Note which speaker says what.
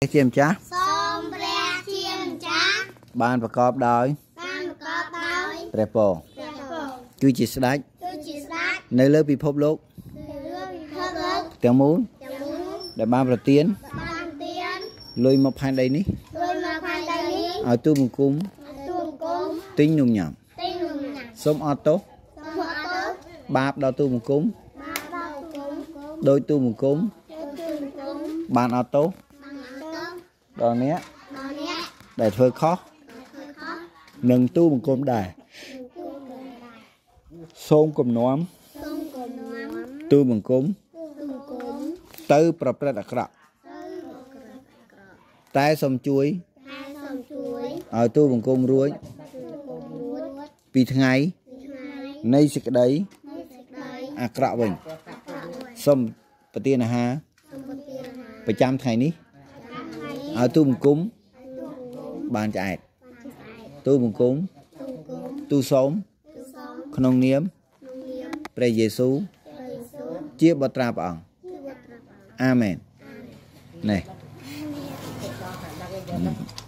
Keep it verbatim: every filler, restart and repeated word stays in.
Speaker 1: chiêm chá
Speaker 2: Xôm bè chiêm chá
Speaker 1: banประกอบដោយ
Speaker 2: banประกอบដោយ
Speaker 1: ព្រះពរ
Speaker 2: ព្រះពរ
Speaker 1: គឺជាស្ដេច
Speaker 2: គឺជាស្ដេច
Speaker 1: នៅលើពិភពលោក
Speaker 2: នៅលើពិភពលោក
Speaker 1: ទាំងមូល
Speaker 2: ទាំងមូល
Speaker 1: ដែលបានប្រទាន
Speaker 2: បានទាន
Speaker 1: លុយមកផែនដីនេះ
Speaker 2: លុយមកផែនដីនេះ
Speaker 1: ឲ្យទូបង្គំ
Speaker 2: ទូបង្គំ
Speaker 1: ទិញនំញ៉ាំ
Speaker 2: ទិញនំញ៉ាំ
Speaker 1: សូមអត់ទោស
Speaker 2: សូមអត់ទោស
Speaker 1: បាបដល់ទូបង្គំ
Speaker 2: បានដល់បង្គំ
Speaker 1: ដោយទូបង្គំ
Speaker 2: ទូបង្គំ
Speaker 1: បានអត់ទោស
Speaker 2: បានអត់ទោស
Speaker 1: ដល់អ្នក
Speaker 2: ដល់អ្នក
Speaker 1: ដែលធ្វើខុស
Speaker 2: ធ្វើខុស
Speaker 1: នឹងទូបង្គំដែរ
Speaker 2: ទូបង្គំដែរ
Speaker 1: សូមគំនុំ
Speaker 2: សូមគំនុំ
Speaker 1: ទូបង្គំ
Speaker 2: ទូបង្គំ
Speaker 1: ទៅប្រព្រឹត្តអាក្រក់
Speaker 2: ទៅក្រឹកក្រក់
Speaker 1: តែសូមជួយ
Speaker 2: ហើយសូមជួយ
Speaker 1: ឲ្យទូបង្គំរួច
Speaker 2: ទូបង្គំរួច
Speaker 1: ពីថ្ងៃ
Speaker 2: ពីថ្ងៃ
Speaker 1: នៃសេចក្តី
Speaker 2: នៃសេចក្តី
Speaker 1: អាក្រក់វិញ
Speaker 2: អាក្រក់វិញ
Speaker 1: សូមប្រទានអាហារ
Speaker 2: សូមប្រទានអាហារ
Speaker 1: ប្រចាំថ្ងៃនេះ
Speaker 2: តាមថ្ងៃនេះ
Speaker 1: ឲ្យទូបង្គំ
Speaker 2: ឲ្យទូបង្គំ
Speaker 1: បានឆ្អែត
Speaker 2: បានឆ្អែត
Speaker 1: ទូបង្គំ
Speaker 2: ទូបង្គំ
Speaker 1: ទូសូម
Speaker 2: ទូសូម
Speaker 1: ក្នុងនាម
Speaker 2: ក្នុងនាម
Speaker 1: ព្រះយេស៊ូវ
Speaker 2: ព្រះយេស៊ូវ
Speaker 1: ជាបុត្រាព្រះអង្គ
Speaker 2: ជាវត្តព្រះអង្គ
Speaker 1: អាមែន
Speaker 2: អាមែន
Speaker 1: នេះ